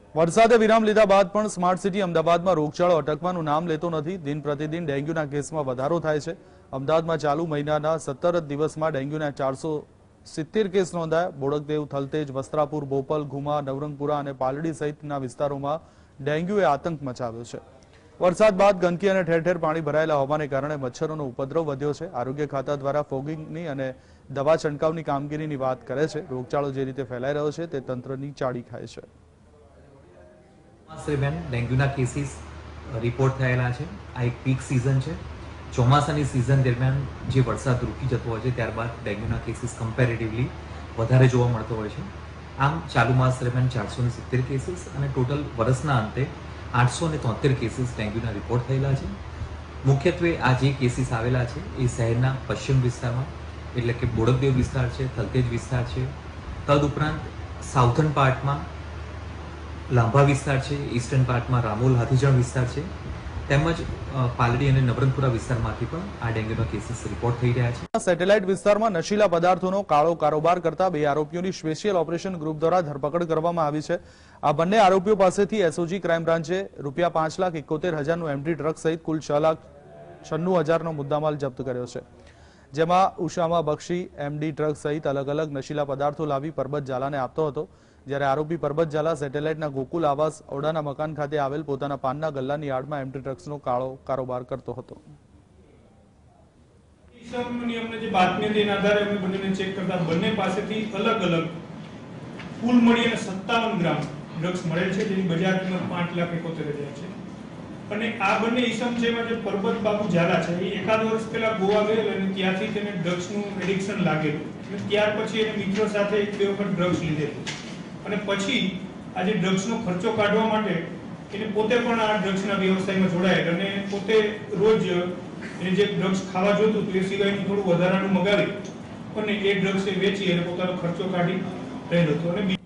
વરસાદે વિરામ લીધા બાદ પણ સ્માર્ટ સિટી અમદાવાદમાં રોગચાળો અટકવાનું નામ લેતો નથી। દિન પ્રતિદિન ડેન્ગ્યુના કેસમાં વધારો થાય છે। અમદાવાદમાં ચાલુ મહિનાના 17 દિવસમાં ડેન્ગ્યુના 470 કેસ નોંધાયા। બોડકદેવ, થલતેજ, વસ્ત્રાપુર, બોપલ, ઘુમા, નવરંગપુરા અને પાલડી સહિતના વિસ્તારોમાં ડેન્ગ્યુએ આતંક મચાવ્યો છે। વરસાદ બાદ ગંદકી અને ઠેર ઠેર પાણી ભરાયેલા હોવાને કારણે મચ્છરોનો ઉપદ્રવ વધ્યો છે। આરોગ્ય ખાતા દ્વારા ફોગિંગની અને દવા છંટકાવની કામગીરીની વાત કરે છે। રોગચાળો જે રીતે ફેલાઈ રહ્યો છે તે તંત્રની ચાડી ખાય છે। દરમિયાન ડેન્ગ્યુના કેસીસ રિપોર્ટ થયેલા છે। આ એક પીક સિઝન છે। ચોમાસાની સિઝન દરમિયાન જે વરસાદ રૂકી જતો હોય છે ત્યારબાદ ડેન્ગ્યુના કેસીસ કમ્પેરેટિવલી વધારે જોવા મળતો હોય છે। આમ ચાલુ માસ દરમિયાન 470 કેસીસ અને ટોટલ વર્ષના અંતે 873 કેસીસ ડેન્ગ્યુના રિપોર્ટ થયેલા છે। મુખ્યત્વે આ જે કેસીસ આવેલા છે એ શહેરના પશ્ચિમ વિસ્તારમાં એટલે કે બોડકદેવ વિસ્તાર છે, થલતેજ વિસ્તાર છે, તદુપરાંત સાઉથર્ન પાર્ટમાં લાંભા વિસ્તાર છે, ઈસ્ટર્ન પાર્ટમાં રામોલ હાથીજણ વિસ્તાર છે, તેમજ પાલડી અને નવરંગપુરા વિસ્તારમાંથી પણ આ ડેન્ગ્યુના કેસીસ રિપોર્ટ થઈ રહ્યા છે। સેટેલાઇટ વિસ્તારમાં નશીલા પદાર્થોનો કાળો કારોબાર કરતા 2 આરોપીઓની સ્પેશિયલ ઓપરેશન ગ્રુપ દ્વારા ધરપકડ કરવામાં આવી છે। આ બંને આરોપીઓ પાસેથી એસઓજી ક્રાઇમ બ્રાન્ચે ₹5,71,000નું એમડી ડ્રગ સહિત કુલ 6,96,000નો મુદ્દામાલ જપ્ત કર્યો છે, જેમાં ઉશામા બક્ષી એમડી ડ્રગ સહિત અલગ અલગ નશીલા પદાર્થો લાવી પરબત ઝાલાને આપતો હતો, જ્યારે આરોપી પરબત ઝાલા સેટેલાઇટના ગોકુલ આવાસ ઓડાના મકાન ખાતે આવેલ પોતાના પાનના ગલ્લાની આડમાં એમડી ડ્રગ્સનો કાળો કારોબાર કરતો હતો। અમને જે બાતમી હતી એના આધારે અમે બંનેને ચેક કરતા બંને પાસેથી અલગ અલગ કુલ મળીને 57 ગ્રામ ડ્રગ્સ મળેલ છે, જેની બજાર કિંમત 5,71,000 છે। અને આ બંને ઈસમ છે જે પરબત બાબુ ઝાલા છે એ એકાદ વર્ષ પહેલા ગોવા ગયેલ અને ત્યાંથી તેને ડ્રગ્સનું એડિક્શન લાગેલું અને ત્યાર પછી એને મિત્રો સાથે 1-2 વખત ડ્રગ્સ લીધેલું અને પછી આ જે ડ્રગ્સનો ખર્ચો કાઢવા માટે એને પોતે પણ આ ડ્રગ્સના વ્યવસાયમાં જોડાયેલ અને પોતે રોજ એને જે ડ્રગ્સ ખાવા જોતું હતું એ સિવાયનું થોડું વધારાનું મગાવી અને એ ડ્રગ્સ એ વેચી અને પોતાનો ખર્ચો કાઢી રહેલો હતો। અને